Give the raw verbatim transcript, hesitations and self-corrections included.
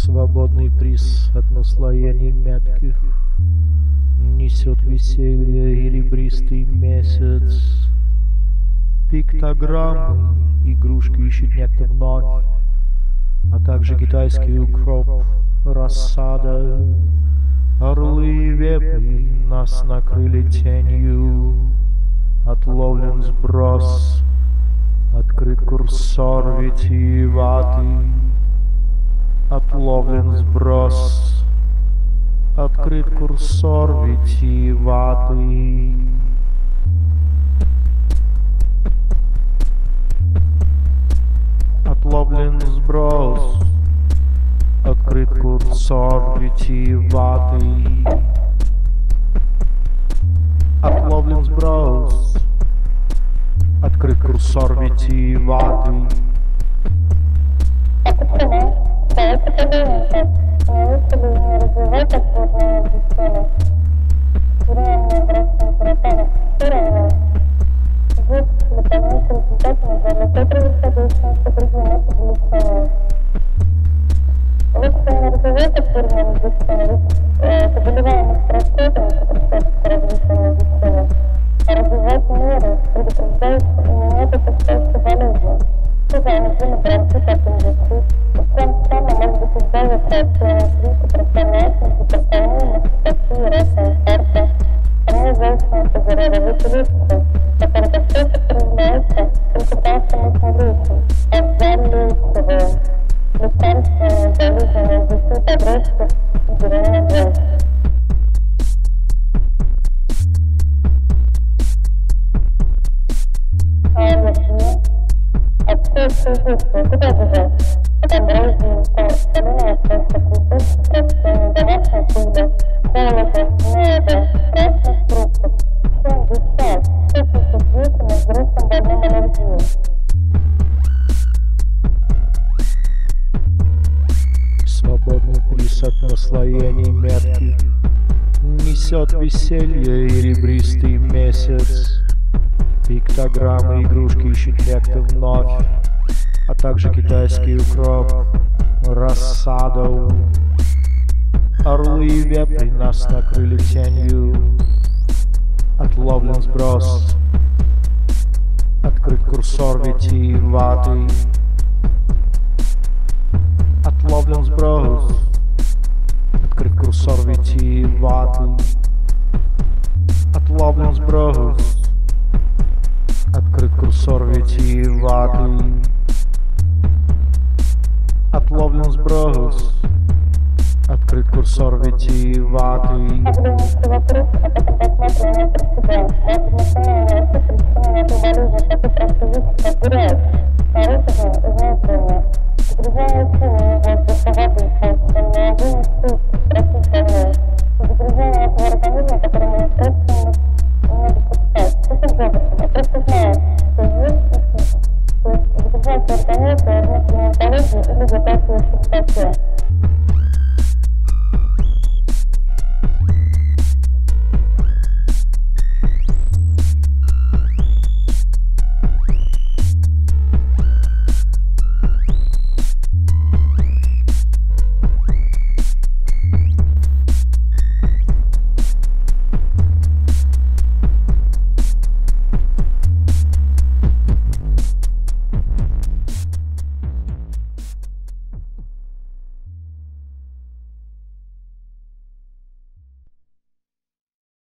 Свободный приз от наслоений метких несет веселье и ребристый месяц. Пиктограммы, игрушки ищет некто вновь, а также китайский укроп, рассада. Орлы и вепри нас накрыли тенью, отловлен сброс, открыт курсор витиеватый. Отловлен сброс, открыт курсор витиеватый. Отловлен сброс, открыт курсор витиеватый. Отловлен сброс, открыт курсор витиеватый. Давайте подумайте, научится ли не развивать отводное обучение? Уровень образца фуратана уровня будет выполнять результатами для превосходящего сопровождения обучения. Лучше не развивать отводное обучение, заболеваемость простудами, это развитие обучения, а развивать меры, предупреждающие именно допускающие болезни. Сказали, что бронхит от индустрии, и тем самым может быть избавиться от клиники, представляющих гипертонию, мастопатию, рака инфаркта. Они зависимы от здоровья витилиции, который достаточно проявляется только пальцем смотрителей, а залечивая лекарственные болезни индустрии подростков и беременных женщин. А аллергия? Отсутствие чувства, куда бежать? Потом дрожжи, соленая просто кусок, растение, домашняя куда, холода, меда, красных фруктов. Чем дышать? Что пишет детям и взрослым больным аллергией? Свободный приз от наслоений метких несет веселье и ребристый месяц. Пиктограммы, игрушки ищет некто вновь, а также китайский укроп, рассаду. Орлы и вепри нас накрыли тенью, отловлен сброс, открыт курсор витиеватый. Отловлен сброс, открыт курсор витиеватый. Отловлен сброс, открыт курсор витиеватый. Отловлен сброс, открыт курсор витиеватый. Оглянется вокруг, а потом посмотрим на себя. Даже на самое место причины этой болезни, как и простудиться, потеряют. Нарушение изнутри. Загрязняя сильно воздуха воды, поэтому на один стук просить больной. Загрязнение этого организма, который мы естественно не допускать. Это добрый, я просто знаю, что есть и слышно. То есть загрязнять организм, возможно, не болезнь или запасывающий в статье.